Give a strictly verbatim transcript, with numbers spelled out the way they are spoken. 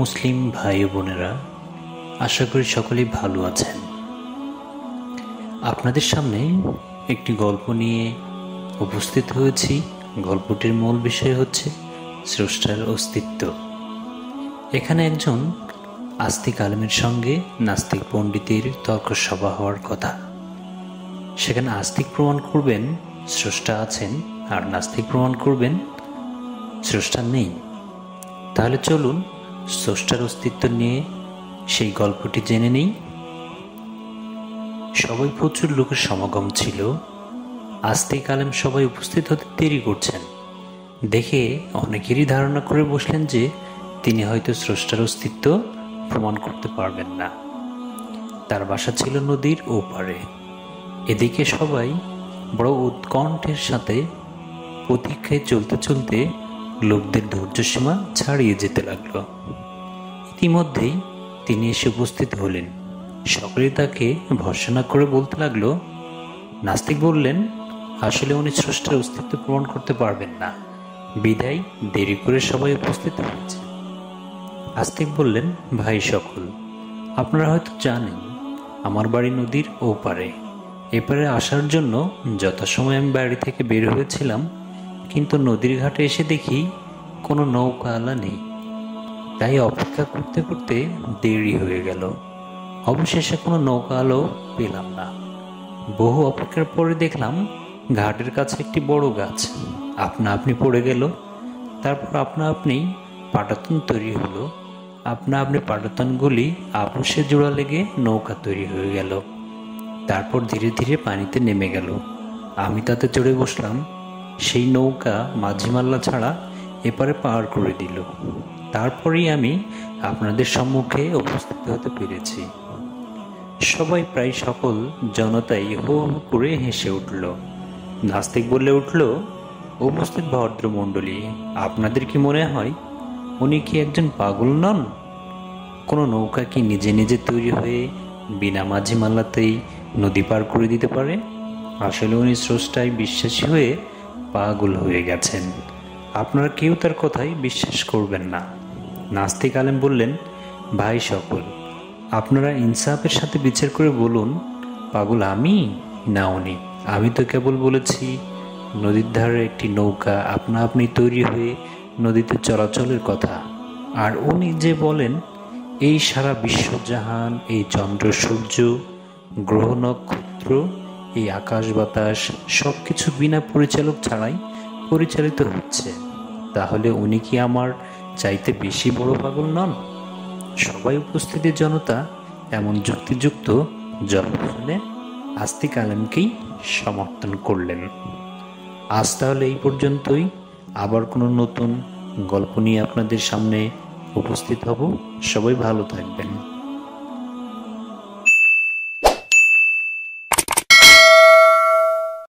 মুসলিম ভাই ও বোনেরা, আশা করি সকলেই ভালো আছেন। আপনাদের সামনে একটি গল্প নিয়ে উপস্থিত হয়েছি। গল্পটির মূল বিষয় হচ্ছে স্রষ্টার অস্তিত্ব। এখানে একজন আস্তিক আলেমের সঙ্গে নাস্তিক পণ্ডিতের তর্ক সভা হওয়ার কথা। সেখানে আস্তিক প্রমাণ করবেন স্রষ্টা আছেন, আর নাস্তিক প্রমাণ করবেন স্রষ্টা নেই। তাহলে চলুন স্রষ্টার অস্তিত্ব নিয়ে সেই গল্পটি জেনে নেই। সবাই প্রচুর লোকের সমাগম ছিল। আস্তিক আলেম সবাই উপস্থিত হতে দেরি করছেন দেখে অনেকেরই ধারণা করে বসলেন যে তিনি হয়তো স্রষ্টার অস্তিত্ব প্রমাণ করতে পারবেন না। তার বাসা ছিল নদীর ওপারে। এদিকে সবাই বড় উৎকণ্ঠের সাথে প্রতীক্ষায় চলতে চলতে লোকদের ধৈর্যসীমা ছাড়িয়ে যেতে লাগল। ইতিমধ্যেই তিনি এসে উপস্থিত হলেন। সকলেই তাকে ভর্ৎসনা করে বলতে লাগলো। নাস্তিক বললেন, আসলে উনি স্রষ্টার অস্তিত্ব প্রমাণ করতে পারবেন না, বিদায় দেরি করে সবাই উপস্থিত হয়েছে। আস্তিক বললেন, ভাই সকল, আপনারা হয়তো জানেন আমার বাড়ি নদীর ওপারে। এপারে আসার জন্য যথাসময় আমি বাড়ি থেকে বের হয়েছিলাম, কিন্তু নদীর ঘাটে এসে দেখি কোনো নৌকাওয়ালা নেই। তাই অপেক্ষা করতে করতে দেরি হয়ে গেল। অবশেষে কোনো নৌকাওয়ালাও পেলাম না। বহু অপেক্ষার পরে দেখলাম ঘাটের কাছে একটি বড় গাছ আপনা আপনি পড়ে গেল। তারপর আপনা আপনি পাটাতন তৈরি হলো। আপনা আপনি পাটাতনগুলি আপসে জোড়া লেগে নৌকা তৈরি হয়ে গেল। তারপর ধীরে ধীরে পানিতে নেমে গেল। আমি তাতে চড়ে বসলাম। সেই নৌকা মাঝিমাল্লা ছাড়া এপারে পার করে দিল। তারপরেই আমি আপনাদের সম্মুখে উপস্থিত হতে পেরেছি। সবাই, প্রায় সকল জনতাই হো হো করে হেসে উঠল। নাস্তিক বলে উঠল, উপস্থিত ভদ্রমণ্ডলী, আপনাদের কি মনে হয় উনি কি একজন পাগল নন? কোনো নৌকা কি নিজে নিজে তৈরি হয়ে বিনা মাঝিমাল্লাতেই নদী পার করে দিতে পারে? আসলে উনি স্রষ্টায় বিশ্বাসী হয়ে পাগল হয়ে গেছেন। আপনারা কেউ তার কথাই বিশ্বাস করবেন না। নাস্তিক আলেম বললেন, ভাই সকল, আপনারা ইনসাফের সাথে বিচার করে বলুন, পাগল আমি না উনি? আমি তো কেবল বলেছি নদীর ধারে একটি নৌকা আপনা আপনি তৈরি হয়ে নদীতে চলাচলের কথা। আর উনি যে বলেন এই সারা বিশ্বজাহান, এই চন্দ্র সূর্য, গ্রহ নক্ষত্র, এই আকাশ বাতাস সব কিছু বিনা পরিচালক ছাড়াই পরিচালিত হচ্ছে, তাহলে উনি কি আমার চাইতে বেশি বড় পাগল নন? সবাই উপস্থিত জনতা এমন যুক্তিযুক্ত জবাব শুনে আস্তিক আলেমকেই সমর্থন করলেন। আজ তাহলে এই পর্যন্তই। আবার কোনো নতুন গল্প নিয়ে আপনাদের সামনে উপস্থিত হব। সবাই ভালো থাকবেন।